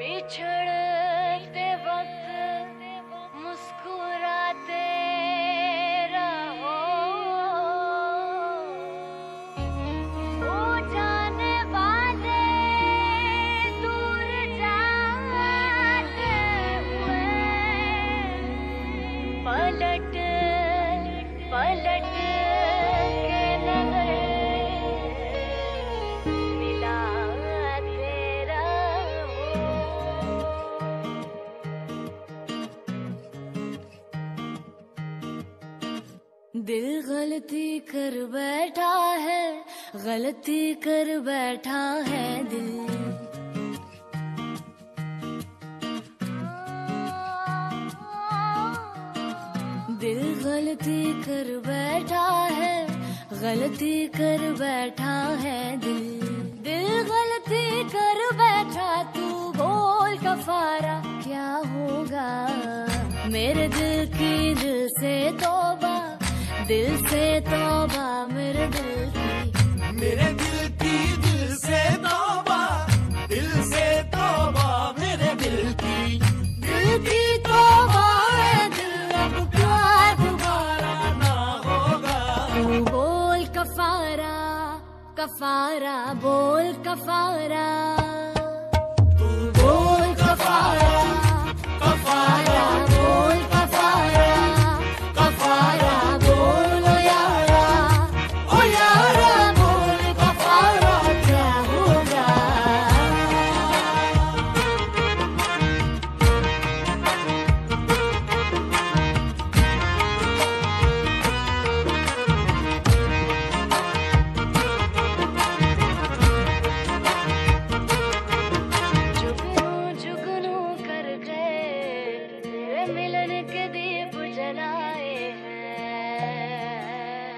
बिछड़ते वक्त मुस्कुराते रहो, वो जाने वाले दूर जाते हुए पलट पलट के नजर मिलाते रहो। दिल गलती कर बैठा है, गलती कर बैठा है दिल। दिल गलती कर बैठा है, गलती कर बैठा है दिल। दिल गलती कर बैठा, तू बोल कफारा क्या होगा। मेरे दिल की दिल से तौबा, दिल से तौबा मेरे दिल की। मेरे दिल की दिल से तौबा, दिल से तौबा मेरे दिल की। दिल की तौबा है दिल, अब क्या दोबारा ना होगा। तू बोल कफारा, कफारा बोल कफारा, तू बोल कफारा, कफारा बोल कफारा, कफारा बोल ओ यारा बोल कफारा क्या होगा। जुगनू कर गए, तेरे मिलन के दीप जलाए हैं।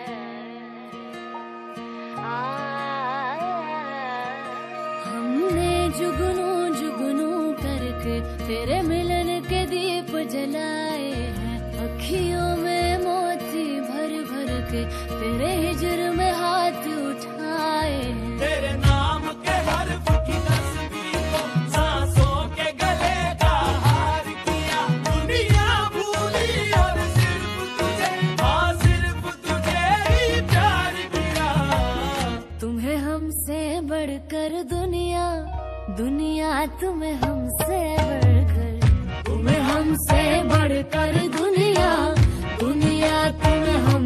हमने जुगनू जुगनू करके तेरे मिलन के दीप जलाए हैं। अखियों में मोती भर भर के तेरे हिजर में हाथ उठाए हैं। तेरे नाम के हर्फ की तस्वीर को सांसों के गले का हार किया। दुनिया भूली और सिर्फ तुझे, हाँ सिर्फ तुझे ही प्यार किया। तुम्हें हमसे बढ़कर दुनिया, दुनिया तुम्हें हमसे बढ़कर, तुम्हें हमसे बढ़कर दुनिया, दुनिया तुम्हें